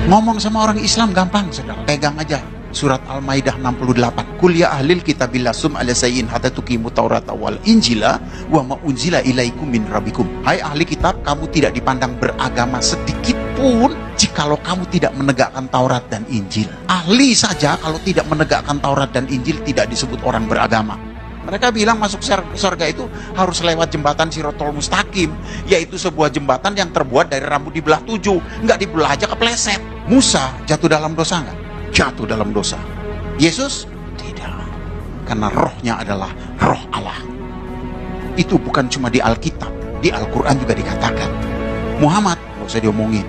Ngomong sama orang Islam gampang, saudara. Pegang aja surat Al-Maidah 68. Qul ya ahlil kitabil lasum ala sayyin hatta tuqimu taurata wal injila wa ma unzila ilaikum min rabbikum. Hai ahli kitab, kamu tidak dipandang beragama sedikit pun jikalau kamu tidak menegakkan Taurat dan Injil. Ahli saja kalau tidak menegakkan Taurat dan Injil tidak disebut orang beragama. Mereka bilang masuk surga itu harus lewat jembatan Sirotol Mustaqim, yaitu sebuah jembatan yang terbuat dari rambut dibelah 7. Nggak dibelah aja kepleset. Musa jatuh dalam dosa nggak? Jatuh dalam dosa. Yesus tidak, karena rohnya adalah roh Allah. Itu bukan cuma di Alkitab, di Al-Quran juga dikatakan. Muhammad nggak usah diomongin.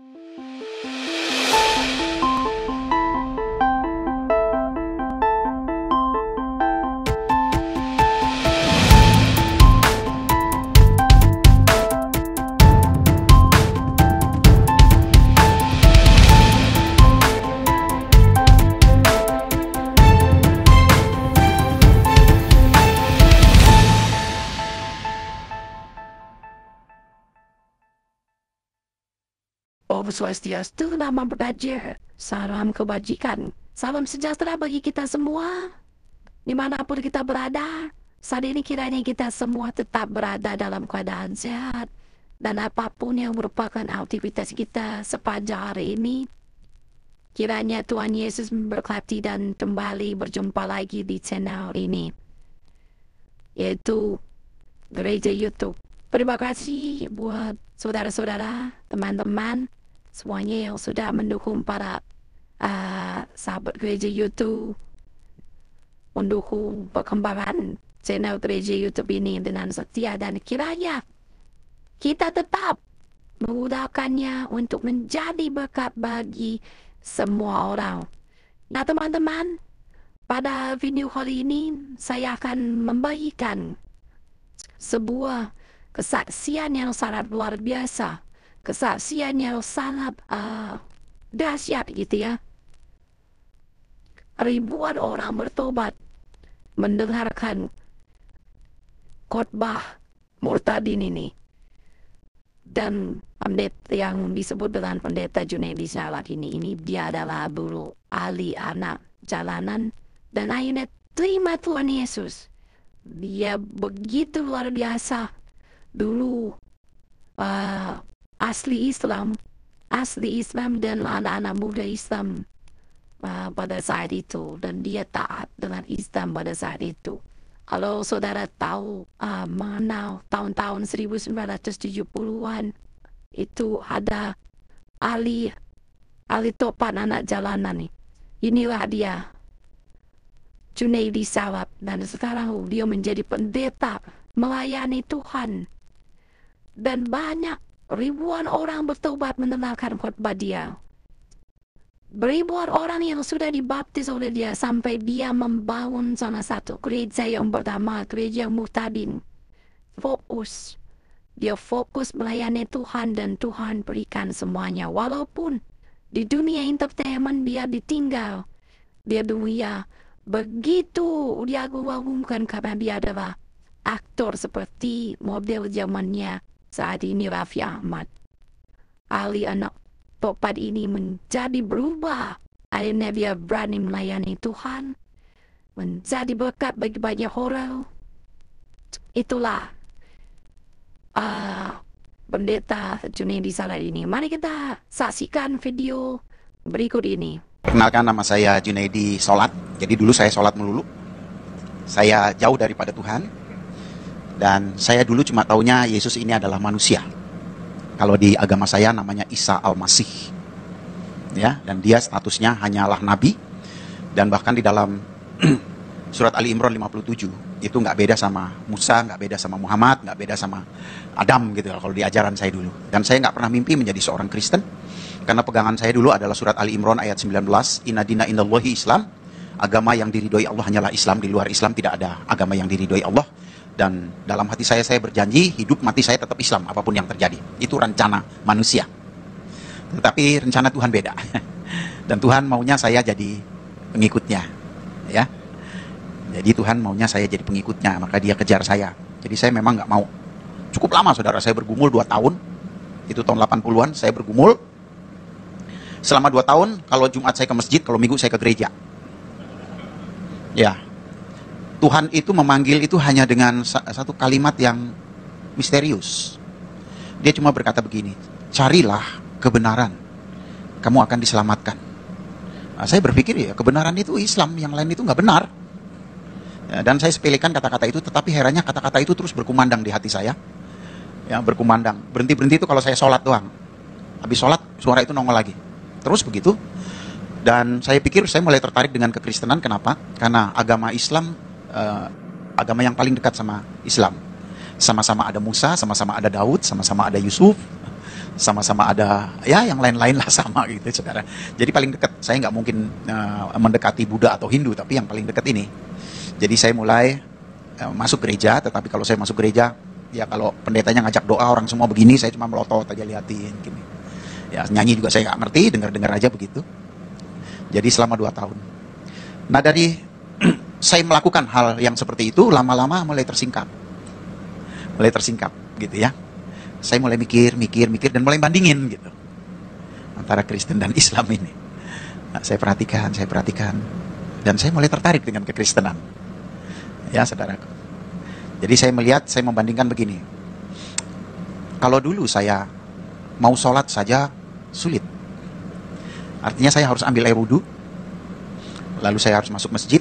Om Swastiastu, nama belajar. Salam kebajikan. Salam sejahtera bagi kita semua. Dimanapun kita berada, saat ini kiranya kita semua tetap berada dalam keadaan sehat. Dan apapun yang merupakan aktivitas kita sepanjang hari ini, kiranya Tuhan Yesus memberkati dan kembali berjumpa lagi di channel ini, yaitu Gereja YouTube. Terima kasih buat saudara-saudara, teman-teman semuanya yang sudah mendukung para sahabat Gereja YouTube, mendukung perkembangan channel Gereja YouTube ini dengan setia, dan kiranya kita tetap menggunakannya untuk menjadi berkat bagi semua orang. Nah teman-teman, pada video kali ini saya akan membagikan sebuah kesaksian yang sangat luar biasa, kesaksian yang sangat dahsyat gitu ya. Ribuan orang bertobat mendengarkan khotbah Murtadin ini, dan pendeta yang disebut dengan pendeta Junaidi Salat ini dia adalah guru ahli anak jalanan, dan akhirnya terima Tuhan Yesus. Dia begitu luar biasa. Dulu asli Islam dan anak-anak muda Islam pada saat itu, dan dia taat dengan Islam pada saat itu. Kalau saudara tahu mengenal tahun-tahun 1970-an, itu ada ahli topan anak jalanan nih. Inilah dia, Junaidi Salat, dan sekarang dia menjadi pendeta melayani Tuhan. Dan banyak ribuan orang bertobat mendengarkan khotbah dia. Ribuan orang yang sudah dibaptis oleh dia, sampai dia membangun salah satu gereja yang bernama Gereja Murtadin. Dia fokus melayani Tuhan, dan Tuhan berikan semuanya. Walaupun di dunia entertainment dia ditinggal, dia begitu dia mengagumkan karena dia adalah aktor seperti model zamannya saat ini Raffi Ahmad. Ahli anak topat ini menjadi berubah. Akhirnya dia berani melayani Tuhan, menjadi berkat bagi banyak orang. Itulah pendeta Junaidi Salat ini. Mari kita saksikan video berikut ini. Perkenalkan, nama saya Junaidi Salat. Jadi dulu saya sholat melulu. Saya jauh daripada Tuhan. Dan saya dulu cuma taunya Yesus ini adalah manusia. Kalau di agama saya namanya Isa Al-Masih. Ya, dan dia statusnya hanyalah nabi. Dan bahkan di dalam surat Ali Imran 57, itu nggak beda sama Musa, nggak beda sama Muhammad, nggak beda sama Adam gitu kalau di ajaran saya dulu. Dan saya nggak pernah mimpi menjadi seorang Kristen. Karena pegangan saya dulu adalah surat Ali Imran ayat 19, Inna dina indallahi Islam. Agama yang diridhoi Allah hanyalah Islam. Di luar Islam tidak ada agama yang diridhoi Allah. Dan dalam hati saya berjanji, hidup mati saya tetap Islam, apapun yang terjadi. Itu rencana manusia. Tetapi rencana Tuhan beda. Dan Tuhan maunya saya jadi pengikutnya. Ya. Jadi Tuhan maunya saya jadi pengikutnya, maka dia kejar saya. Jadi saya memang nggak mau. Cukup lama saudara, saya bergumul 2 tahun. Itu tahun 80-an, saya bergumul. Selama 2 tahun, kalau Jumat saya ke masjid, kalau Minggu saya ke gereja. Ya, Tuhan itu memanggil itu hanya dengan satu kalimat yang misterius. Dia cuma berkata begini, carilah kebenaran, kamu akan diselamatkan. Nah, saya berpikir ya, kebenaran itu Islam, yang lain itu nggak benar. Ya, dan saya sepelekan kata-kata itu, tetapi herannya kata-kata itu terus berkumandang di hati saya. Ya, berkumandang. Berhenti-berhenti itu kalau saya sholat doang. Habis sholat, suara itu nongol lagi. Terus begitu. Dan saya pikir saya mulai tertarik dengan kekristenan. Kenapa? Karena agama Islam, agama yang paling dekat sama Islam. Sama-sama ada Musa, sama-sama ada Daud, sama-sama ada Yusuf, sama-sama ada, ya yang lain-lain lah sama gitu, saudara. Jadi paling dekat. Saya nggak mungkin mendekati Buddha atau Hindu, tapi yang paling dekat ini. Jadi saya mulai masuk gereja, tetapi kalau saya masuk gereja, ya kalau pendetanya ngajak doa orang semua begini, saya cuma melotot aja liatin gini. Ya nyanyi juga saya nggak ngerti, dengar-dengar aja begitu. Jadi selama 2 tahun. Nah dari saya melakukan hal yang seperti itu, lama-lama mulai tersingkap gitu ya. Saya mulai mikir dan mulai bandingin gitu antara Kristen dan Islam ini. Nah, saya perhatikan dan saya mulai tertarik dengan kekristenan. Ya saudaraku. Jadi saya membandingkan begini. Kalau dulu saya mau sholat saja sulit. Artinya saya harus ambil air wudhu, lalu saya harus masuk masjid,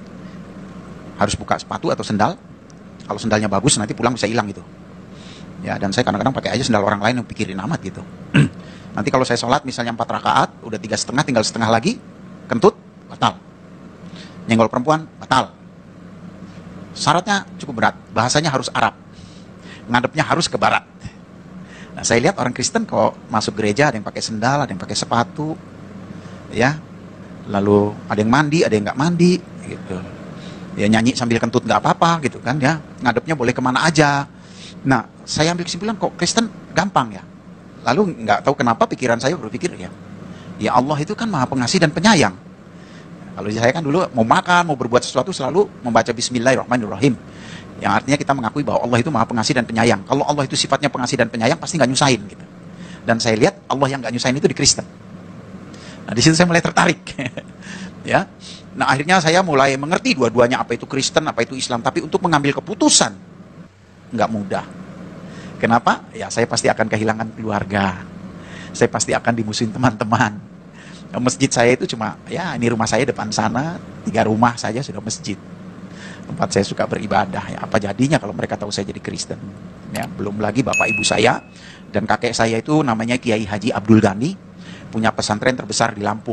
harus buka sepatu atau sendal. Kalau sendalnya bagus nanti pulang bisa hilang gitu. Ya, dan saya kadang-kadang pakai aja sendal orang lain yang pikirin amat gitu. Nanti kalau saya sholat misalnya 4 rakaat, udah 3,5, tinggal setengah lagi, kentut, batal. Nyenggol perempuan, batal. Syaratnya cukup berat, bahasanya harus Arab, ngadepnya harus ke barat. Nah, saya lihat orang Kristen kalau masuk gereja ada yang pakai sendal, ada yang pakai sepatu, ya. Lalu ada yang mandi, ada yang nggak mandi, gitu. Ya nyanyi sambil kentut nggak apa-apa, gitu kan ya. Ngadepnya boleh kemana aja. Nah, saya ambil kesimpulan kok Kristen gampang ya. Lalu nggak tahu kenapa pikiran saya berpikir ya Allah itu kan Maha Pengasih dan Penyayang. Kalau saya kan dulu mau makan, mau berbuat sesuatu selalu membaca Bismillahirrahmanirrahim. Yang artinya kita mengakui bahwa Allah itu Maha Pengasih dan Penyayang. Kalau Allah itu sifatnya pengasih dan penyayang, pasti nggak nyusahin gitu. Dan saya lihat Allah yang nggak nyusahin itu di Kristen. Nah, di situ saya mulai tertarik. Ya. Nah, akhirnya saya mulai mengerti dua-duanya, apa itu Kristen, apa itu Islam. Tapi untuk mengambil keputusan nggak mudah. Kenapa? Ya saya pasti akan kehilangan keluarga. Saya pasti akan dimusuhin teman-teman. Masjid saya itu cuma, ya ini rumah saya depan sana, 3 rumah saja sudah masjid. Tempat saya suka beribadah. Ya, apa jadinya kalau mereka tahu saya jadi Kristen? Ya, belum lagi bapak ibu saya dan kakek saya itu namanya Kiai Haji Abdul Ghani, punya pesantren terbesar di Lampung.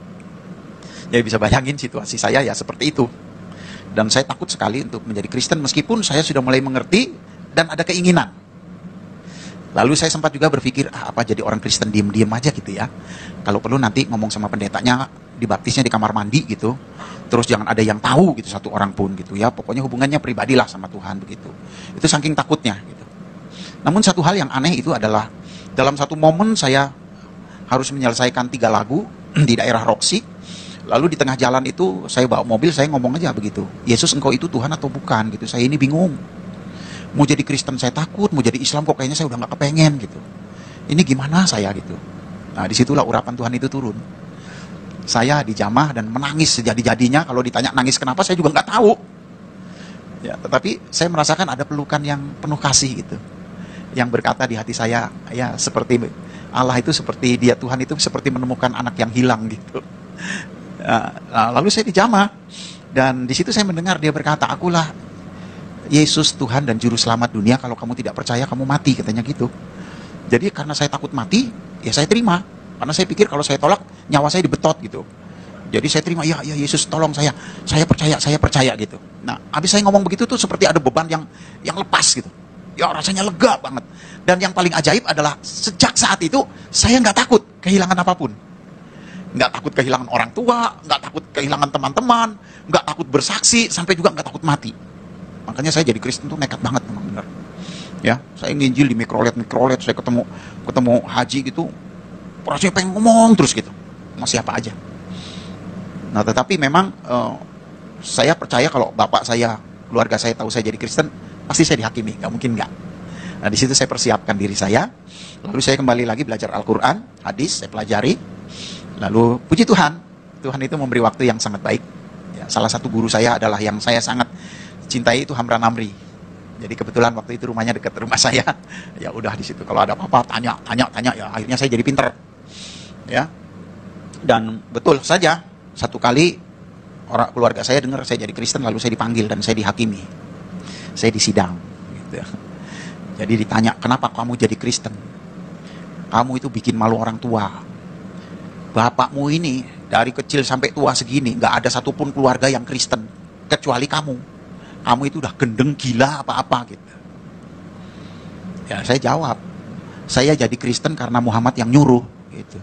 Jadi bisa bayangin situasi saya ya seperti itu. Dan saya takut sekali untuk menjadi Kristen meskipun saya sudah mulai mengerti dan ada keinginan. Lalu saya sempat juga berpikir, apa jadi orang Kristen diem-diem aja gitu ya. Kalau perlu nanti ngomong sama pendetanya, dibaptisnya di kamar mandi gitu. Terus jangan ada yang tahu gitu, satu orang pun gitu ya. Pokoknya hubungannya pribadilah sama Tuhan begitu. Itu saking takutnya gitu. Namun satu hal yang aneh itu adalah, dalam satu momen saya harus menyelesaikan 3 lagu di daerah Roxy. Lalu di tengah jalan itu saya bawa mobil, saya ngomong aja begitu. Yesus engkau itu Tuhan atau bukan gitu. Saya ini bingung. Mau jadi Kristen saya takut, mau jadi Islam kok kayaknya saya udah gak kepengen gitu. Ini gimana saya gitu. Nah disitulah urapan Tuhan itu turun. Saya dijamah dan menangis sejadi-jadinya. Kalau ditanya nangis kenapa saya juga gak tahu. Ya, tetapi saya merasakan ada pelukan yang penuh kasih gitu. Yang berkata di hati saya, ya seperti Allah itu seperti dia, Tuhan itu seperti menemukan anak yang hilang gitu. Nah, lalu saya dijamah. Dan di situ saya mendengar dia berkata, akulah Yesus Tuhan dan Juru Selamat dunia, kalau kamu tidak percaya kamu mati, katanya gitu. Jadi karena saya takut mati, ya saya terima. Karena saya pikir kalau saya tolak, nyawa saya dibetot gitu. Jadi saya terima, ya Yesus tolong saya percaya gitu. Nah, habis saya ngomong begitu tuh seperti ada beban yang lepas gitu. Ya rasanya lega banget. Dan yang paling ajaib adalah sejak saat itu saya nggak takut kehilangan apapun. Nggak takut kehilangan orang tua, nggak takut kehilangan teman-teman, nggak takut bersaksi, sampai juga nggak takut mati. Makanya saya jadi Kristen tuh nekat banget memang benar. Ya, saya nginjil di mikrolet, saya ketemu haji gitu, rasanya pengen ngomong terus gitu, sama siapa aja. Nah, tetapi memang saya percaya kalau bapak saya, keluarga saya tahu saya jadi Kristen, pasti saya dihakimi, nggak mungkin nggak. Nah, di situ saya persiapkan diri saya, lalu saya kembali lagi belajar Al-Quran, hadis, saya pelajari. Lalu puji Tuhan, Tuhan itu memberi waktu yang sangat baik. Ya, salah satu guru saya adalah yang saya sangat cintai itu Hamran Amri. Jadi kebetulan waktu itu rumahnya dekat rumah saya. Ya udah di situ kalau ada apa-apa tanya ya, akhirnya saya jadi pinter. Ya. Dan betul saja satu kali orang keluarga saya dengar saya jadi Kristen, lalu saya dipanggil dan saya dihakimi. Saya disidang gitu. Jadi ditanya, "Kenapa kamu jadi Kristen? Kamu itu bikin malu orang tua. Bapakmu ini dari kecil sampai tua segini nggak ada satupun keluarga yang Kristen kecuali kamu. Kamu itu udah gendeng gila apa-apa gitu." Ya saya jawab, "Saya jadi Kristen karena Muhammad yang nyuruh." Gitu.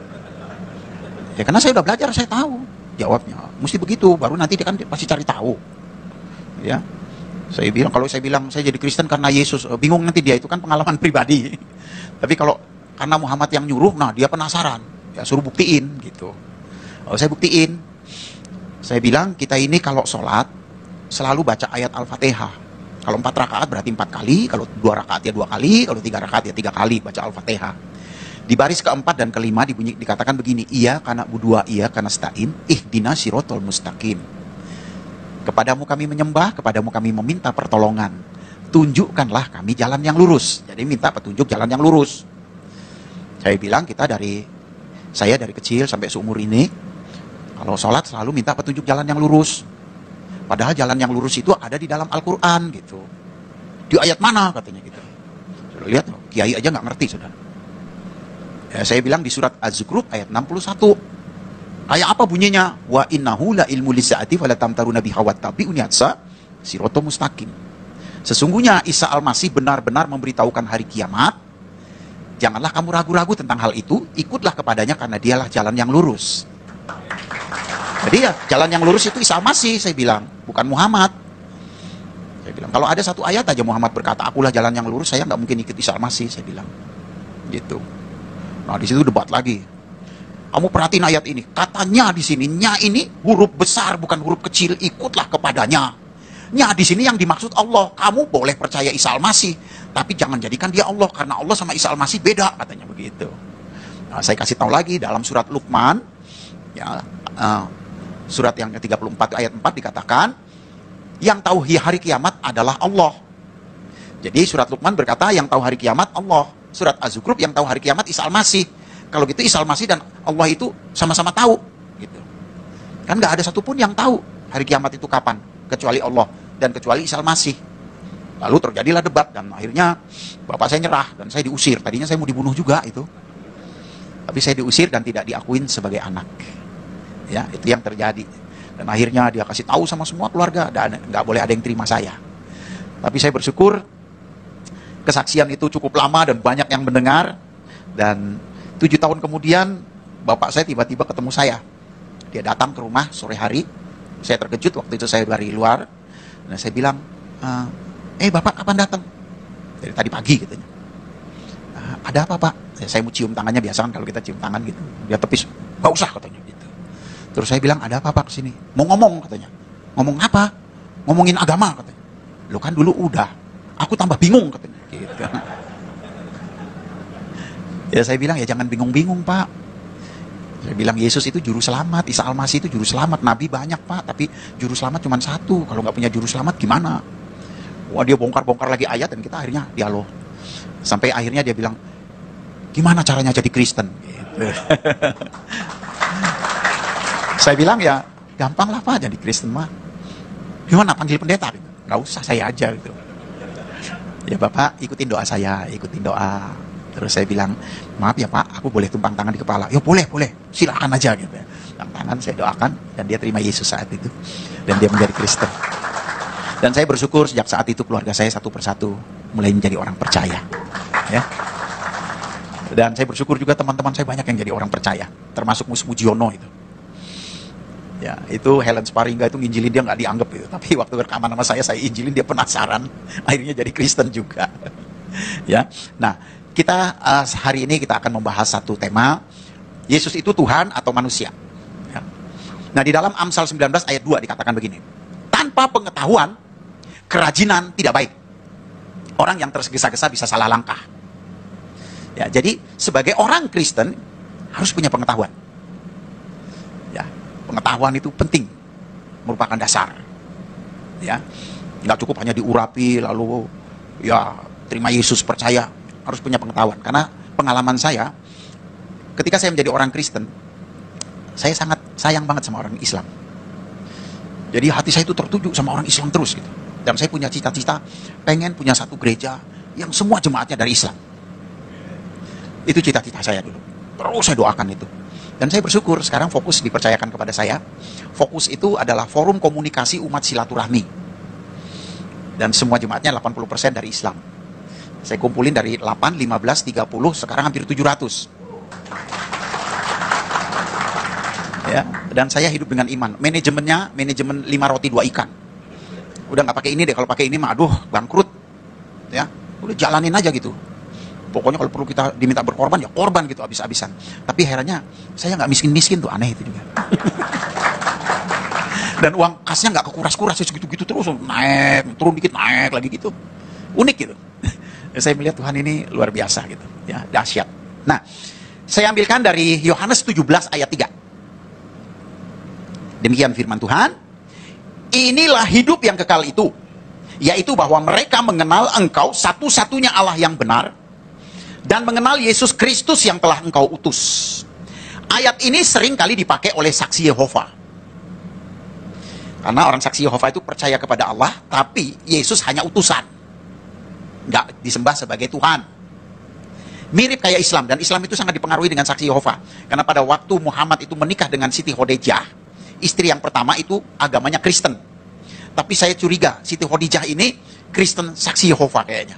Ya karena saya udah belajar, saya tahu jawabnya. Mesti begitu, baru nanti dia kan pasti cari tahu. Ya. Kalau saya bilang saya jadi Kristen karena Yesus, bingung nanti dia, itu kan pengalaman pribadi. Tapi kalau karena Muhammad yang nyuruh, nah dia penasaran. Ya suruh buktiin gitu. Kalau saya buktiin, saya bilang kita ini kalau sholat selalu baca ayat Al-Fatihah. Kalau 4 rakaat berarti 4 kali, kalau 2 rakaat ya 2 kali, kalau 3 rakaat ya 3 kali baca Al-Fatihah. Di baris keempat dan kelima dikatakan begini, iya karena budua, iya karena stain, ihdina sirotol mustaqim. Kepadamu kami menyembah, kepadamu kami meminta pertolongan. Tunjukkanlah kami jalan yang lurus. Jadi minta petunjuk jalan yang lurus. Saya bilang saya dari kecil sampai seumur ini, kalau sholat selalu minta petunjuk jalan yang lurus. Padahal jalan yang lurus itu ada di dalam Al-Quran gitu. Di ayat mana katanya gitu. Sudah lihat, kiai aja nggak ngerti sudah. Ya, saya bilang di surat Az-Zukhruf ayat 61. Ayat apa bunyinya? Wa innahu la ilmu lisaati fala tamtaruna biha wattabi'uni atsa siratal mustaqim. Sesungguhnya Isa Al-Masih benar-benar memberitahukan hari kiamat. Janganlah kamu ragu-ragu tentang hal itu, ikutlah kepadanya karena dialah jalan yang lurus. Jadi ya, jalan yang lurus itu Isa Al-Masih, saya bilang, bukan Muhammad. Saya bilang, kalau ada satu ayat aja Muhammad berkata, akulah jalan yang lurus, saya nggak mungkin ikut Isa Al-Masih, saya bilang. Gitu. Nah, di situ debat lagi. Kamu perhatiin ayat ini. Katanya di sini, nya ini huruf besar bukan huruf kecil, ikutlah kepadanya. Nya di sini yang dimaksud Allah. Kamu boleh percaya Isa Al-Masih, tapi jangan jadikan dia Allah karena Allah sama Isa Al-Masih beda, katanya begitu. Nah, saya kasih tahu lagi dalam surat Luqman, ya, surat yang ke-34 ayat 4 dikatakan, yang tahu hari kiamat adalah Allah. Jadi surat Luqman berkata yang tahu hari kiamat Allah. Surat Az-Zukhruf yang tahu hari kiamat Isa Al-Masih. Kalau gitu Isa Al-Masih dan Allah itu sama-sama tahu gitu. Kan nggak ada satupun yang tahu hari kiamat itu kapan kecuali Allah dan kecuali Isa Al-Masih. Lalu terjadilah debat dan akhirnya bapak saya nyerah dan saya diusir. Tadinya saya mau dibunuh juga itu. Tapi saya diusir dan tidak diakuin sebagai anak. Ya, itu yang terjadi. Dan akhirnya dia kasih tahu sama semua keluarga dan nggak boleh ada yang terima saya. Tapi saya bersyukur kesaksian itu cukup lama dan banyak yang mendengar. Dan 7 tahun kemudian bapak saya tiba-tiba ketemu saya. Dia datang ke rumah sore hari. Saya terkejut, waktu itu saya dari luar. Dan saya bilang, bapak kapan datang? Dari tadi pagi katanya. Ada apa pak? Saya mau cium tangannya, biasa kan kalau kita cium tangan gitu. Dia tepis, gak usah katanya gitu. Terus saya bilang, ada apa pak kesini? Mau ngomong katanya. Ngomong apa? Ngomongin agama katanya. Lo kan dulu udah. Aku tambah bingung katanya. Gitu. Ya saya bilang, ya jangan bingung-bingung pak. Saya bilang Yesus itu juru selamat, Isa Al-Masih itu juru selamat. Nabi banyak pak, tapi juru selamat cuma satu. Kalau nggak punya juru selamat gimana? Wah dia bongkar-bongkar lagi ayat dan kita akhirnya dialog. Sampai akhirnya dia bilang, gimana caranya jadi Kristen? Gitu. Saya bilang ya gampang lah pak jadi Kristen mah. Gimana panggil pendeta? Gitu. Nggak usah, saya aja gitu. Ya bapak ikutin doa saya, ikutin doa. Terus saya bilang, maaf ya pak, aku boleh tumpang tangan di kepala? Ya boleh, silakan aja gitu. Tumpang tangan, saya doakan dan dia terima Yesus saat itu dan dia menjadi Kristen. Dan saya bersyukur sejak saat itu keluarga saya satu persatu mulai menjadi orang percaya. Ya. Dan saya bersyukur juga teman-teman saya banyak yang jadi orang percaya, termasuk Mus Mujiono itu. Ya, itu Helen Sparingga itu nginjilin dia nggak dianggap itu, tapi waktu rekaman sama saya injilin dia penasaran, akhirnya jadi Kristen juga. Ya, nah kita hari ini kita akan membahas satu tema, Yesus itu Tuhan atau manusia. Ya. Nah di dalam Amsal 19 ayat 2 dikatakan begini, tanpa pengetahuan kerajinan tidak baik. Orang yang tergesa-gesa bisa salah langkah. Ya, jadi sebagai orang Kristen harus punya pengetahuan. pengetahuan itu penting, merupakan dasar. Ya, nggak cukup hanya diurapi lalu ya terima Yesus, percaya, harus punya pengetahuan. Karena pengalaman saya, ketika saya menjadi orang Kristen, saya sangat sayang banget sama orang Islam. Jadi hati saya itu tertuju sama orang Islam terus gitu. Dan saya punya cita-cita pengen punya satu gereja yang semua jemaatnya dari Islam. Itu cita-cita saya dulu. Terus saya doakan itu. Dan saya bersyukur sekarang fokus dipercayakan kepada saya. Fokus itu adalah forum komunikasi umat silaturahmi. Dan semua jemaatnya 80% dari Islam. Saya kumpulin dari 8, 15, 30, sekarang hampir 700. Ya, dan saya hidup dengan iman. Manajemennya, manajemen 5 roti 2 ikan. Udah nggak pakai ini deh, kalau pakai ini mah aduh bangkrut. Ya, udah jalanin aja gitu. Pokoknya kalau perlu kita diminta berkorban, ya korban gitu habis-habisan. Tapi herannya, saya nggak miskin-miskin tuh, aneh itu juga. Dan uang kasnya nggak kekuras-kuras, segitu-gitu terus, naik, turun dikit, naik lagi gitu. Unik gitu. Saya melihat Tuhan ini luar biasa gitu, ya dahsyat. Nah, saya ambilkan dari Yohanes 17 ayat 3. Demikian firman Tuhan. Inilah hidup yang kekal itu, yaitu bahwa mereka mengenal Engkau satu-satunya Allah yang benar, dan mengenal Yesus Kristus yang telah Engkau utus. Ayat ini sering kali dipakai oleh saksi Yehova. Karena orang saksi Yehova itu percaya kepada Allah, tapi Yesus hanya utusan. Nggak disembah sebagai Tuhan. Mirip kayak Islam, dan Islam itu sangat dipengaruhi dengan saksi Yehova. Karena pada waktu Muhammad itu menikah dengan Siti Khadijah, istri yang pertama itu agamanya Kristen. Tapi saya curiga, Siti Khadijah ini Kristen saksi Yehova kayaknya.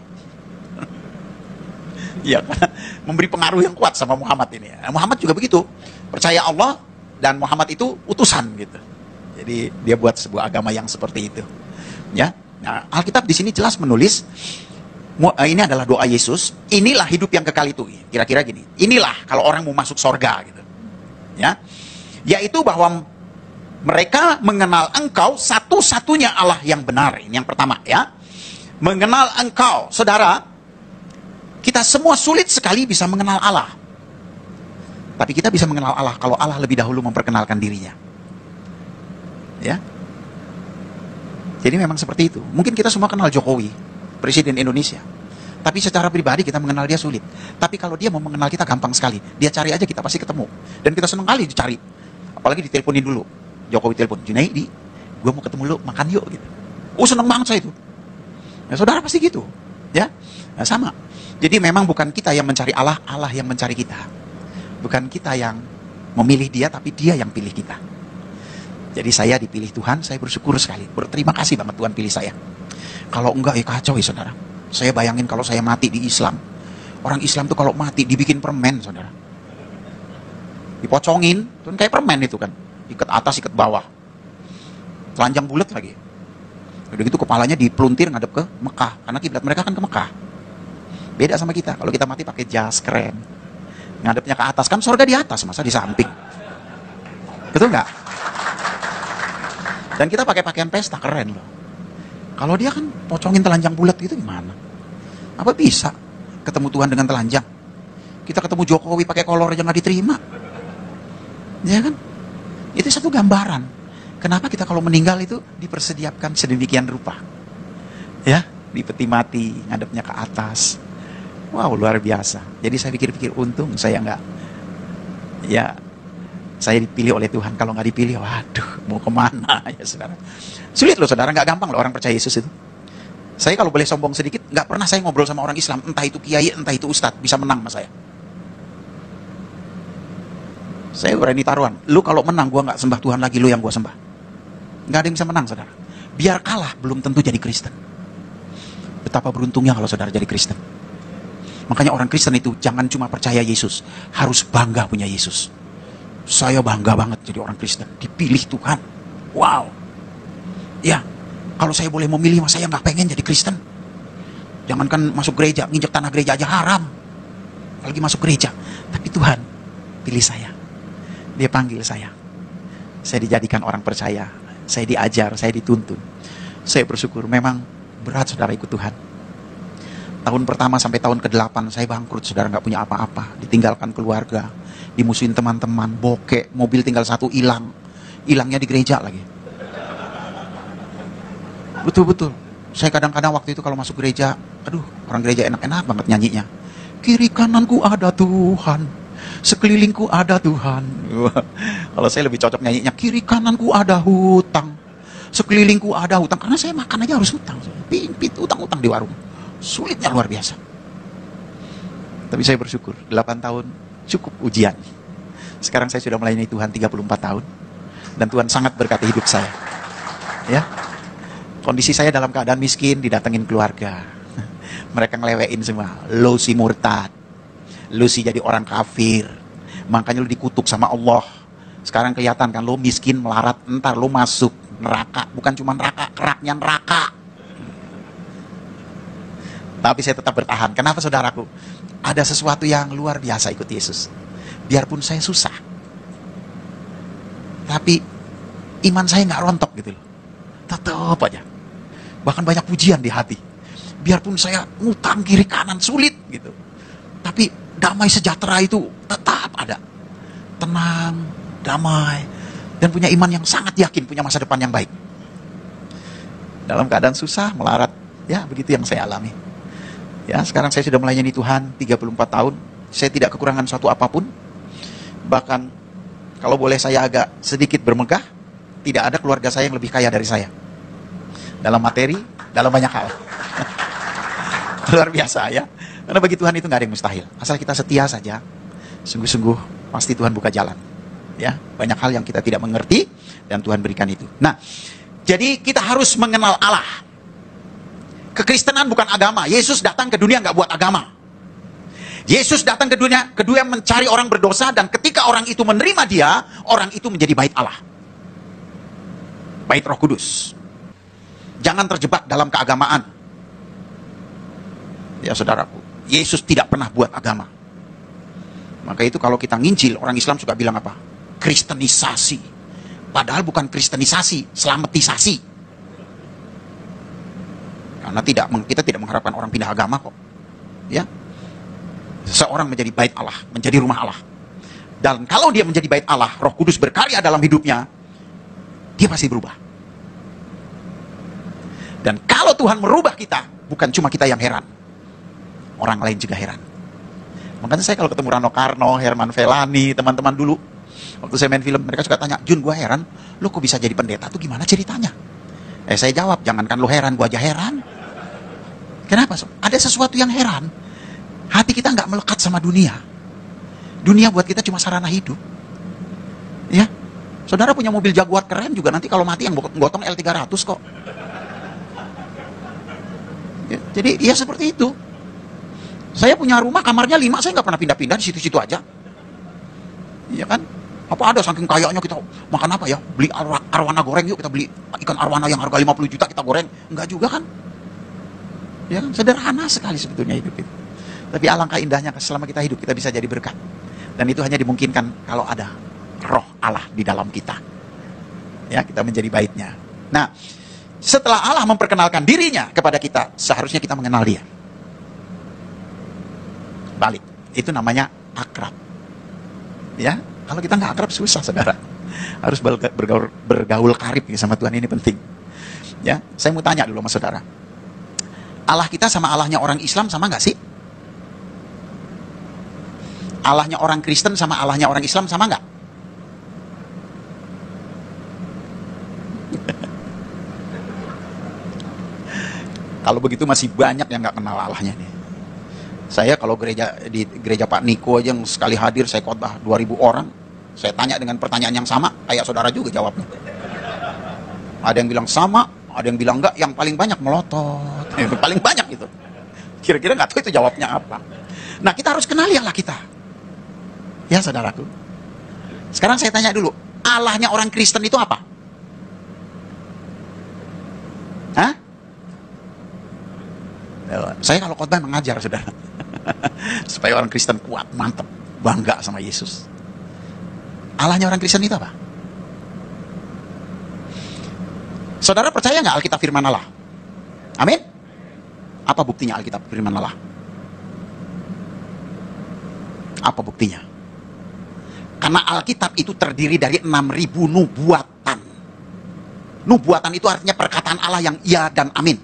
Ya, memberi pengaruh yang kuat sama Muhammad ini. Muhammad juga begitu, percaya Allah dan Muhammad itu utusan gitu. Jadi dia buat sebuah agama yang seperti itu. Ya, nah, Alkitab di sini jelas menulis ini adalah doa Yesus. Inilah hidup yang kekal itu. Kira-kira gini. Inilah kalau orang mau masuk sorga gitu. Ya, yaitu bahwa mereka mengenal Engkau satu-satunya Allah yang benar. Ini yang pertama ya. Mengenal Engkau, saudara. Kita semua sulit sekali bisa mengenal Allah. Tapi kita bisa mengenal Allah kalau Allah lebih dahulu memperkenalkan dirinya. Ya. Jadi memang seperti itu. Mungkin kita semua kenal Jokowi, Presiden Indonesia. Tapi secara pribadi kita mengenal dia sulit. Tapi kalau dia mau mengenal kita gampang sekali. Dia cari aja, kita pasti ketemu. Dan kita senang kali dicari. Apalagi diteleponin dulu. Jokowi telepon, Junaidi, gue mau ketemu lu, makan yuk gitu. Oh, senang banget saya itu. Ya saudara pasti gitu. Ya, nah, sama. Jadi memang bukan kita yang mencari Allah, Allah yang mencari kita. Bukan kita yang memilih dia, tapi dia yang pilih kita. Jadi saya dipilih Tuhan, saya bersyukur sekali. Berterima kasih banget Tuhan pilih saya. Kalau enggak, ya kacau ya saudara. Saya bayangin kalau saya mati di Islam. Orang Islam tuh kalau mati dibikin permen saudara. Dipocongin, tuh kayak permen itu kan. Ikat atas, ikat bawah. Telanjang bulat lagi. Udah gitu kepalanya dipeluntir ngadep ke Mekah. Karena kiblat mereka kan ke Mekah. Beda sama kita. Kalau kita mati pakai jas keren. Ngadepnya ke atas. Kan surga di atas, masa di samping. Betul nggak? Dan kita pakai pakaian pesta, keren loh. Kalau dia kan pocongin telanjang bulat gitu gimana? Apa bisa ketemu Tuhan dengan telanjang? Kita ketemu Jokowi pakai kolor aja nggak diterima. Ya kan? Itu satu gambaran. Kenapa kita kalau meninggal itu dipersediakan sedemikian rupa. Ya, di peti mati, ngadepnya ke atas. Wow, luar biasa. Jadi saya pikir-pikir, untung saya nggak, ya, saya dipilih oleh Tuhan. Kalau nggak dipilih, waduh, mau kemana ya saudara. Sulit loh saudara, nggak gampang loh orang percaya Yesus itu. Saya kalau boleh sombong sedikit, nggak pernah saya ngobrol sama orang Islam, entah itu kiai, entah itu ustadz, bisa menang sama saya. Saya berani taruhan, lu kalau menang, gua nggak sembah Tuhan lagi, lu yang gua sembah. Nggak ada yang bisa menang saudara. Biar kalah, belum tentu jadi Kristen. Betapa beruntungnya kalau saudara jadi Kristen. Makanya orang Kristen itu jangan cuma percaya Yesus, harus bangga punya Yesus. Saya bangga banget jadi orang Kristen, dipilih Tuhan. Wow. Ya, kalau saya boleh memilih, saya nggak pengen jadi Kristen. Jangankan masuk gereja, nginjek tanah gereja aja haram. Apalagi masuk gereja. Tapi Tuhan pilih saya. Dia panggil saya. Saya dijadikan orang percaya. Saya diajar, saya dituntun. Saya bersyukur, memang berat saudara ikut Tuhan. Tahun pertama sampai tahun ke-8 saya bangkrut, saudara, nggak punya apa-apa, ditinggalkan keluarga, dimusuhin teman-teman, bokek, mobil tinggal satu hilang, hilangnya di gereja lagi. Betul-betul. Saya kadang-kadang waktu itu kalau masuk gereja, aduh, orang gereja enak-enak banget nyanyinya. Kiri kananku ada Tuhan, sekelilingku ada Tuhan. Kalau saya lebih cocok nyanyinya, kiri kananku ada hutang, sekelilingku ada hutang. Karena saya makan aja harus hutang. Pimpit utang-utang di warung. Sulitnya luar biasa. Tapi saya bersyukur, 8 tahun cukup ujian. Sekarang saya sudah melayani Tuhan 34 tahun. Dan Tuhan sangat berkati hidup saya. Ya. Kondisi saya dalam keadaan miskin, didatengin keluarga. Mereka ngelewein semua. Lu si murtad. Lu si jadi orang kafir. Makanya lu dikutuk sama Allah. Sekarang kelihatan kan, lu miskin, melarat. Ntar lu masuk neraka. Bukan cuma neraka, keraknya neraka. Tapi saya tetap bertahan. Kenapa saudaraku? Ada sesuatu yang luar biasa ikut Yesus. Biarpun saya susah. Tapi iman saya nggak rontok gitu loh. Tetap aja. Bahkan banyak pujian di hati. Biarpun saya ngutang kiri kanan sulit gitu. Tapi damai sejahtera itu tetap ada. Tenang, damai. Dan punya iman yang sangat yakin punya masa depan yang baik. Dalam keadaan susah, melarat. Ya begitu yang saya alami. Ya sekarang saya sudah melayani Tuhan 34 tahun. Saya tidak kekurangan suatu apapun. Bahkan kalau boleh saya agak sedikit bermegah. Tidak ada keluarga saya yang lebih kaya dari saya. Dalam materi, dalam banyak hal. Luar biasa ya. Karena bagi Tuhan itu nggak ada yang mustahil. Asal kita setia saja, sungguh-sungguh pasti Tuhan buka jalan. Ya, banyak hal yang kita tidak mengerti dan Tuhan berikan itu. Nah, jadi kita harus mengenal Allah. Kekristenan bukan agama. Yesus datang ke dunia nggak buat agama. Yesus datang ke dunia, kedua mencari orang berdosa, dan ketika orang itu menerima dia, orang itu menjadi bait Allah. Bait Roh Kudus. Jangan terjebak dalam keagamaan. Ya saudaraku, Yesus tidak pernah buat agama. Maka itu kalau kita nginjil, orang Islam suka bilang apa? Kristenisasi. Padahal bukan kristenisasi, selamatisasi. Karena kita tidak mengharapkan orang pindah agama kok. Ya. Seseorang menjadi bait Allah, menjadi rumah Allah. Dan kalau dia menjadi bait Allah, Roh Kudus berkarya dalam hidupnya, dia pasti berubah. Dan kalau Tuhan merubah kita, bukan cuma kita yang heran, orang lain juga heran. Makanya saya kalau ketemu Rano Karno, Herman Felani, teman-teman dulu, waktu saya main film, mereka suka tanya, Jun, gue heran, lu kok bisa jadi pendeta tuh gimana ceritanya? Saya jawab, jangankan lu heran, gue aja heran. Kenapa? Ada sesuatu yang heran. Hati kita nggak melekat sama dunia. Dunia buat kita cuma sarana hidup. Ya, saudara punya mobil Jaguar keren juga, nanti kalau mati yang gotong L300 kok. Ya, jadi ya seperti itu. Saya punya rumah, kamarnya 5, saya nggak pernah pindah-pindah di situ-situ aja. Iya kan? Apa ada saking kayaknya kita makan apa ya? Beli arwana goreng yuk, kita beli ikan arwana yang harga 50 juta kita goreng. Enggak juga kan? Ya kan? Sederhana sekali sebetulnya hidup itu. Tapi alangkah indahnya selama kita hidup, kita bisa jadi berkat. Dan itu hanya dimungkinkan kalau ada roh Allah di dalam kita. Ya, kita menjadi baitnya. Nah, setelah Allah memperkenalkan dirinya kepada kita, seharusnya kita mengenal dia. Balik. Itu namanya akrab. Ya, kalau kita nggak akrab susah, saudara. Harus bergaul karib sama Tuhan, ini penting. Ya, saya mau tanya dulu sama saudara. Allah kita sama Allahnya orang Islam sama nggak sih? Allahnya orang Kristen sama Allahnya orang Islam sama nggak? Kalau begitu masih banyak yang nggak kenal Allahnya nih. Saya kalau di gereja Pak Niko aja yang sekali hadir saya khotbah 2000 orang, saya tanya dengan pertanyaan yang sama, kayak saudara juga jawabnya. Ada yang bilang sama, ada yang bilang enggak, yang paling banyak melotot. Paling banyak itu. Kira-kira nggak tahu itu jawabnya apa. Nah, kita harus kenali Allah kita. Ya saudaraku. Sekarang saya tanya dulu, Allahnya orang Kristen itu apa? Hah? Saya kalau khotbah mengajar, saudara. Supaya orang Kristen kuat, mantap, bangga sama Yesus. Allahnya orang Kristen itu apa? Saudara percaya nggak Alkitab firman Allah? Amin? Apa buktinya Alkitab firman Allah? Apa buktinya? Karena Alkitab itu terdiri dari 6.000 nubuat Nubuatan itu artinya perkataan Allah yang iya dan amin.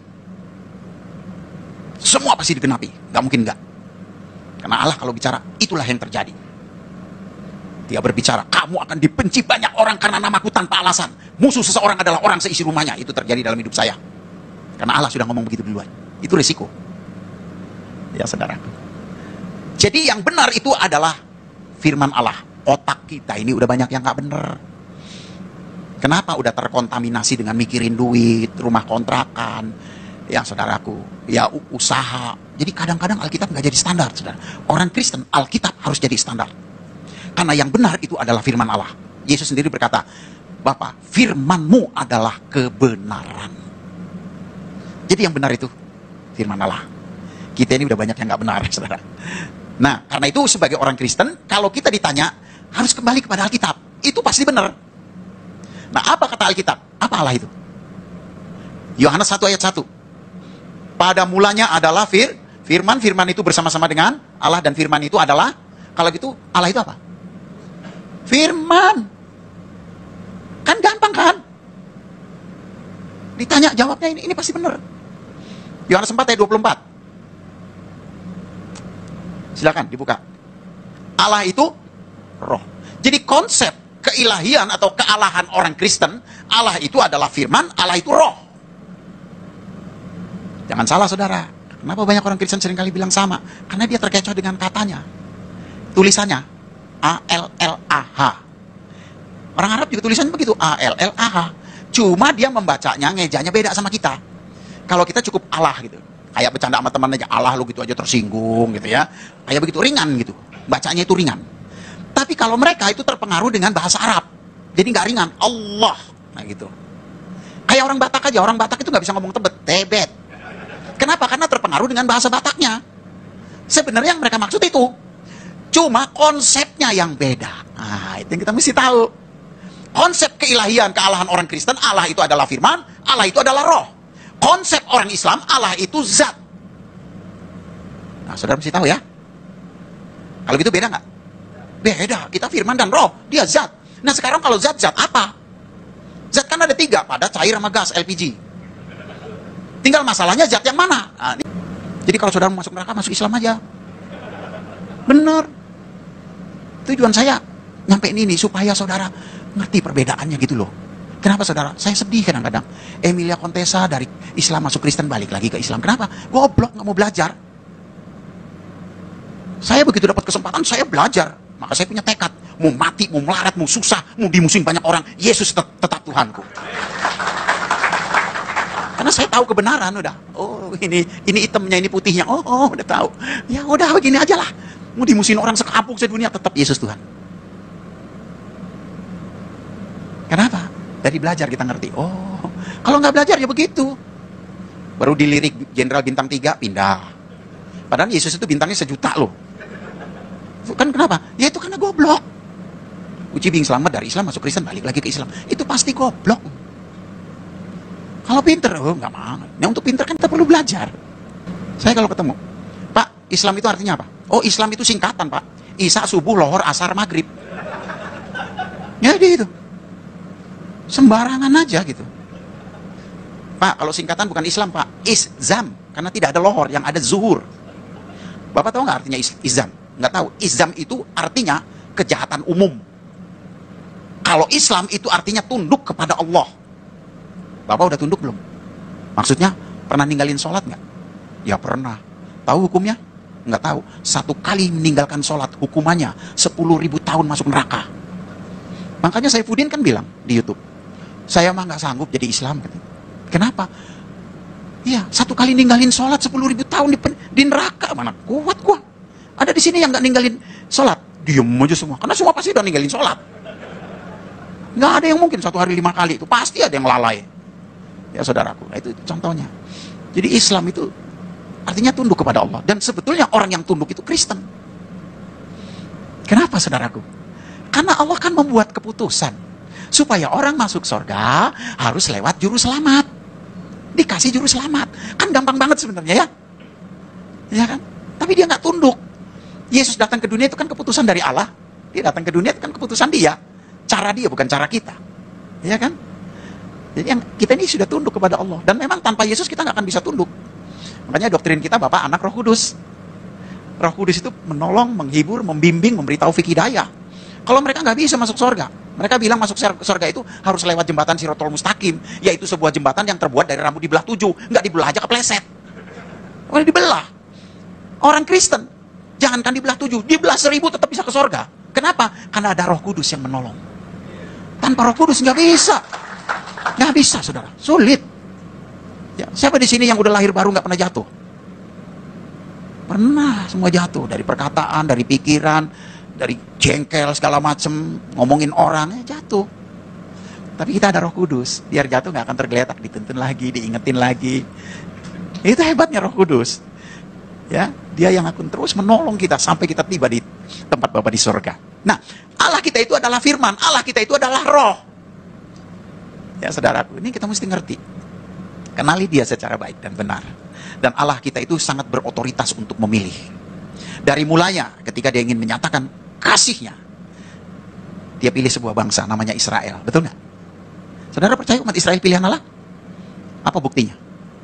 Semua pasti digenapi, nggak mungkin nggak. Karena Allah kalau bicara, itulah yang terjadi. Dia berbicara, kamu akan dibenci banyak orang karena namaku tanpa alasan. Musuh seseorang adalah orang seisi rumahnya. Itu terjadi dalam hidup saya. Karena Allah sudah ngomong begitu duluan. Itu risiko. Ya saudara. Jadi yang benar itu adalah firman Allah. Otak kita ini udah banyak yang nggak benar. Kenapa? Udah terkontaminasi dengan mikirin duit, rumah kontrakan, ya saudaraku, ya usaha. Jadi kadang-kadang Alkitab nggak jadi standar, saudara. Orang Kristen, Alkitab harus jadi standar. Karena yang benar itu adalah firman Allah. Yesus sendiri berkata, Bapa, firman-Mu adalah kebenaran. Jadi yang benar itu firman Allah. Kita ini udah banyak yang nggak benar, saudara. Nah, karena itu sebagai orang Kristen, kalau kita ditanya, harus kembali kepada Alkitab. Itu pasti benar. Nah, apa kata Alkitab? Apa Allah itu? Yohanes 1 ayat 1. Pada mulanya adalah firman. Firman itu bersama-sama dengan Allah, dan firman itu adalah, kalau gitu Allah itu apa? Firman. Kan gampang kan? Ditanya jawabnya ini pasti benar. Yohanes 4 ayat 24. Silakan dibuka. Allah itu roh. Jadi konsep keilahian atau kealahan orang Kristen, Allah itu adalah firman, Allah itu roh. Jangan salah saudara. Kenapa banyak orang Kristen seringkali bilang sama? Karena dia terkecoh dengan katanya. Tulisannya A-L-L-A-H. Orang Arab juga tulisannya begitu, A-L-L-A-H. Cuma dia membacanya, ngejanya beda sama kita. Kalau kita cukup Allah gitu. Kayak bercanda sama teman aja, Allah lu gitu aja tersinggung gitu ya. Kayak begitu, ringan gitu. Bacanya itu ringan. Tapi kalau mereka itu terpengaruh dengan bahasa Arab. Jadi nggak ringan. Allah. Nah gitu. Kayak orang Batak aja. Orang Batak itu nggak bisa ngomong tebet. Kenapa? Karena terpengaruh dengan bahasa Bataknya. Sebenarnya yang mereka maksud itu. Cuma konsepnya yang beda. Nah, itu yang kita mesti tahu. Konsep keilahian, kealahan orang Kristen, Allah itu adalah firman, Allah itu adalah roh. Konsep orang Islam, Allah itu zat. Nah, saudara mesti tahu ya. Kalau gitu beda nggak? Beda, kita firman dan roh, dia zat. Nah sekarang kalau zat apa? Zat kan ada 3, padat, cair, sama gas, LPG. Tinggal masalahnya zat yang mana? Nah, jadi kalau saudara masuk neraka, masuk Islam aja. Bener. Tujuan saya nyampein ini supaya saudara ngerti perbedaannya gitu loh. Kenapa saudara? Saya sedih kadang-kadang. Emilia Contessa dari Islam masuk Kristen balik lagi ke Islam. Kenapa? Goblok, nggak mau belajar. Saya begitu dapat kesempatan, saya belajar. Maka saya punya tekad, mau mati, mau melarat, mau susah, mau dimusuhin banyak orang, Yesus tetap Tuhanku. Karena saya tahu kebenaran udah. Oh, ini hitamnya, ini putihnya. Oh, udah tahu. Ya udah begini aja lah. Mau dimusuhin orang sekampung sedunia, tetap Yesus Tuhan. Kenapa? Dari belajar kita ngerti. Oh, kalau nggak belajar ya begitu. Baru dilirik Jenderal Bintang 3 pindah. Padahal Yesus itu bintangnya 1 juta loh. Kan kenapa? Ya itu karena goblok. Uci Bing selamat dari Islam masuk Kristen balik lagi ke Islam. Itu pasti goblok. Kalau pinter, oh nggak mau. Nah untuk pinter kan kita perlu belajar. Saya kalau ketemu, Pak, Islam itu artinya apa? Oh Islam itu singkatan Pak. Isya, subuh, lohor, asar, maghrib. Ya itu. Sembarangan aja gitu. Pak, kalau singkatan bukan Islam Pak, Izam. Karena tidak ada lohor, yang ada zuhur. Bapak tahu nggak artinya Izam? Nggak tahu. Izam itu artinya kejahatan umum. Kalau Islam itu artinya tunduk kepada Allah. Bapak udah tunduk belum? Maksudnya pernah ninggalin sholat nggak? Ya pernah. Tahu hukumnya? Nggak tahu. 1 kali meninggalkan sholat hukumannya 10.000 tahun masuk neraka. Makanya Saifuddin kan bilang di YouTube, saya mah nggak sanggup jadi Islam. Kenapa? Iya, 1 kali ninggalin sholat 10.000 tahun di neraka. Mana kuat gua? Ada di sini yang nggak ninggalin sholat, diem aja semua. Karena semua pasti udah ninggalin sholat. Nggak ada yang mungkin 1 hari 5 kali itu, pasti ada yang lalai. Ya saudaraku, nah, itu contohnya. Jadi Islam itu artinya tunduk kepada Allah. Dan sebetulnya orang yang tunduk itu Kristen. Kenapa saudaraku? Karena Allah kan membuat keputusan supaya orang masuk surga harus lewat juru selamat. Dikasih juru selamat. Kan gampang banget sebenarnya ya. Ya kan? Tapi dia nggak tunduk. Yesus datang ke dunia itu kan keputusan dari Allah. Dia datang ke dunia itu kan keputusan dia. Cara dia bukan cara kita. Ya kan? Jadi yang kita ini sudah tunduk kepada Allah. Dan memang tanpa Yesus kita nggak akan bisa tunduk. Makanya doktrin kita Bapa, Anak, Roh Kudus. Roh Kudus itu menolong, menghibur, membimbing, memberi taufik hidayah. Kalau mereka nggak bisa masuk surga, mereka bilang masuk surga itu harus lewat jembatan Sirotol Mustaqim, yaitu sebuah jembatan yang terbuat dari rambut dibelah 7, nggak dibelah aja kepleset. Boleh dibelah. Orang Kristen, jangankan dibelah 7, dibelah 1000 tetap bisa ke surga. Kenapa? Karena ada Roh Kudus yang menolong. Tanpa Roh Kudus nggak bisa. Nggak bisa, saudara. Sulit. Ya, siapa di sini yang udah lahir baru nggak pernah jatuh? Pernah, semua jatuh. Dari perkataan, dari pikiran, dari jengkel segala macem, ngomongin orang, ya jatuh. Tapi kita ada Roh Kudus, biar jatuh nggak akan tergeletak, dituntun lagi, diingetin lagi. Itu hebatnya Roh Kudus. Ya, dia yang akan terus menolong kita sampai kita tiba di tempat Bapa di surga. Nah, Allah kita itu adalah firman, Allah kita itu adalah roh. Ya, saudaraku, ini kita mesti ngerti. Kenali dia secara baik dan benar. Dan Allah kita itu sangat berotoritas untuk memilih. Dari mulanya ketika dia ingin menyatakan kasihnya, dia pilih sebuah bangsa namanya Israel. Betul nggak? Saudara percaya umat Israel pilihan Allah? Apa buktinya?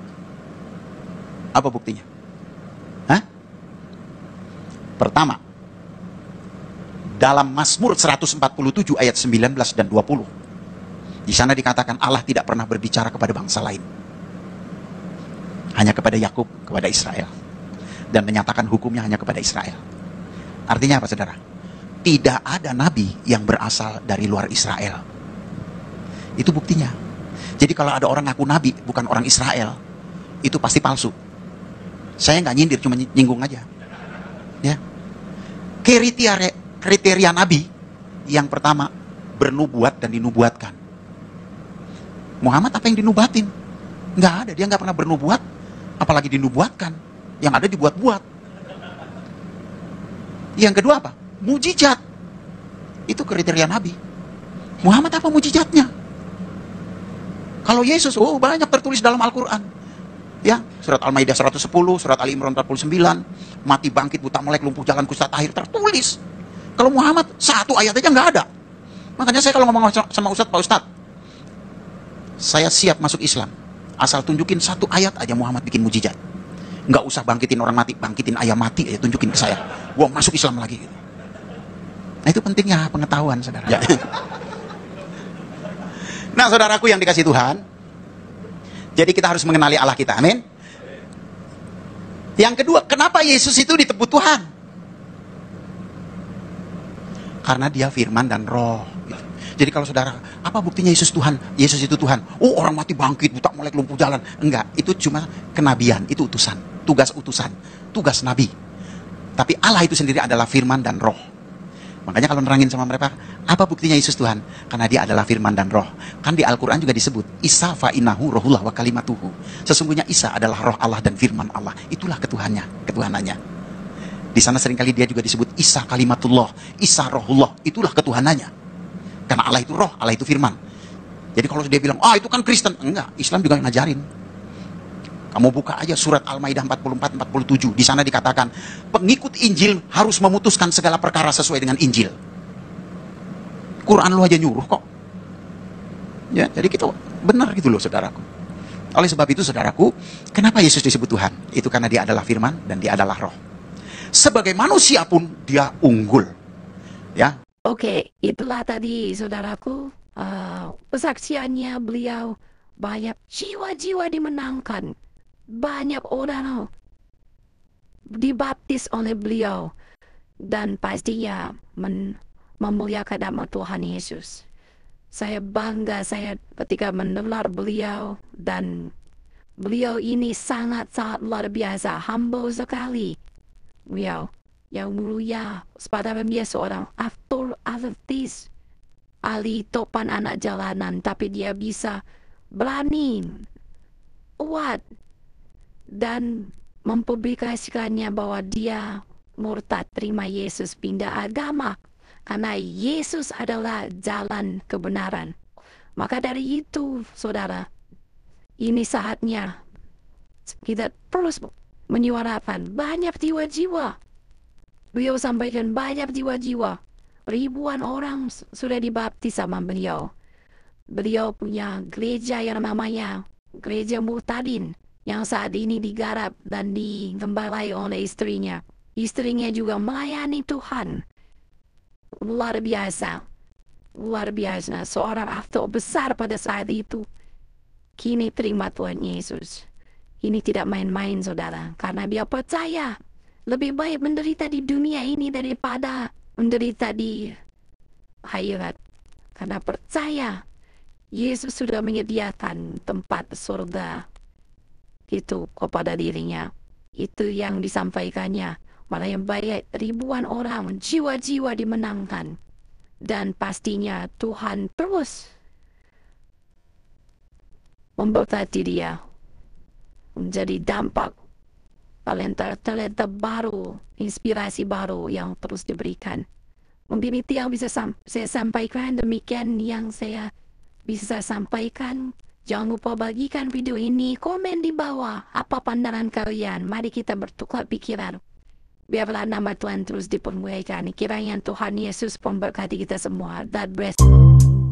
Apa buktinya? Hah? Pertama, dalam Mazmur 147 ayat 19 dan 20. Di sana dikatakan Allah tidak pernah berbicara kepada bangsa lain. Hanya kepada Yakub, kepada Israel. Dan menyatakan hukumnya hanya kepada Israel. Artinya apa, saudara? Tidak ada nabi yang berasal dari luar Israel. Itu buktinya. Jadi kalau ada orang ngaku nabi, bukan orang Israel, itu pasti palsu. Saya nggak nyindir, cuma nyinggung aja. Ya. Kriteria nabi, yang pertama, bernubuat dan dinubuatkan. Muhammad apa yang dinubatin? Nggak ada, dia nggak pernah bernubuat, apalagi dinubuatkan. Yang ada dibuat-buat. Yang kedua apa? Mujizat. Itu kriteria nabi. Muhammad apa mujizatnya? Kalau Yesus, banyak tertulis dalam Al-Quran. Ya, surat Al-Maidah 110, surat Ali Imran 49, mati bangkit, buta melek, lumpuh jalan, kusta tahir, tertulis. Kalau Muhammad, satu ayat aja nggak ada. Makanya saya kalau ngomong sama Ustadz, Pak Ustadz, saya siap masuk Islam. Asal tunjukin satu ayat aja Muhammad bikin mujizat. Nggak usah bangkitin orang mati, bangkitin ayam mati aja tunjukin ke saya. Gua masuk Islam lagi. Nah itu pentingnya pengetahuan, saudara. Ya. Nah, saudaraku yang dikasih Tuhan, jadi kita harus mengenali Allah kita, amin. Yang kedua, kenapa Yesus itu disebut Tuhan? Karena dia firman dan roh. Jadi kalau saudara, apa buktinya Yesus Tuhan? Yesus itu Tuhan. Orang mati bangkit, buta melek, lumpuh jalan. Enggak, itu cuma kenabian, itu utusan. Tugas utusan, tugas nabi. Tapi Allah itu sendiri adalah firman dan roh. Makanya kalau nerangin sama mereka, apa buktinya Yesus Tuhan? Karena dia adalah firman dan roh. Kan di Al-Quran juga disebut, Isa fa'inahu rohullah wa kalimatuhu. Sesungguhnya Isa adalah roh Allah dan firman Allah. Itulah ketuhanannya. Di sana seringkali dia juga disebut Isa kalimatullah, Isa rohullah. Itulah ketuhanannya. Karena Allah itu roh, Allah itu firman. Jadi kalau dia bilang, itu kan Kristen. Enggak, Islam juga ngajarin. Kamu buka aja surat Al-Maidah 44-47. Di sana dikatakan, pengikut Injil harus memutuskan segala perkara sesuai dengan Injil. Quran lu aja nyuruh kok. Ya, jadi kita benar gitu loh, saudaraku. Oleh sebab itu, saudaraku, kenapa Yesus disebut Tuhan? Itu karena dia adalah firman dan dia adalah roh. Sebagai manusia pun dia unggul. Ya. Oke, itulah tadi saudaraku, kesaksiannya beliau, banyak jiwa-jiwa dimenangkan, banyak orang dibaptis oleh beliau, dan pastinya memuliakan nama Tuhan Yesus. Saya bangga ketika mendengar beliau, dan beliau ini sangat-sangat luar biasa, humble sekali. Beliau yang mulia, sepada dia seorang aktor artis, ahli topan anak jalanan, tapi dia bisa berani, kuat, dan mempublikasikannya bahwa dia murtad, terima Yesus, pindah agama, karena Yesus adalah jalan kebenaran. Maka dari itu, saudara, ini saatnya kita terus menyuarakan banyak jiwa-jiwa. Beliau sampaikan banyak jiwa-jiwa. Ribuan orang sudah dibaptis sama beliau. beliau punya gereja yang namanya Gereja Muhtadin yang saat ini digarap dan digembalai oleh istrinya. Istrinya juga melayani Tuhan. Luar biasa. Luar biasa. Seorang aktor besar pada saat itu. Kini terima Tuhan Yesus. Ini tidak main-main, saudara. Karena dia percaya lebih baik menderita di dunia ini daripada menderita di akhirat. Karena percaya Yesus sudah menyediakan tempat surga itu kepada dirinya. Itu yang disampaikannya. Malah yang baik ribuan orang, jiwa-jiwa dimenangkan. Dan pastinya Tuhan terus memberkati dia. Menjadi dampak talenta baru, inspirasi baru yang terus diberikan. Mungkin itu yang bisa saya sampaikan. Demikian yang saya bisa sampaikan. Jangan lupa bagikan video ini, komen di bawah apa pandangan kalian. Mari kita bertukar pikiran. Biarlah nama Tuhan terus dipermuliakan. Kiranya Tuhan Yesus memberkati kita semua. God bless.